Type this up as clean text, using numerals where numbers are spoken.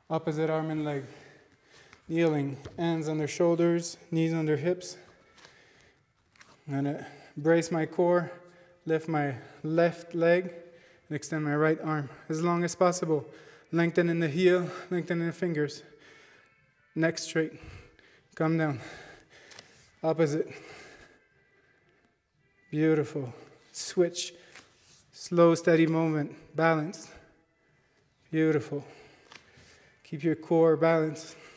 Opposite arm and leg. Kneeling, hands under shoulders, knees under hips. I'm gonna brace my core, lift my left leg, and extend my right arm as long as possible. Lengthening the heel, lengthening the fingers. Neck straight. Come down. Opposite. Beautiful. Switch. Slow, steady movement. Balanced. Beautiful. Keep your core balanced.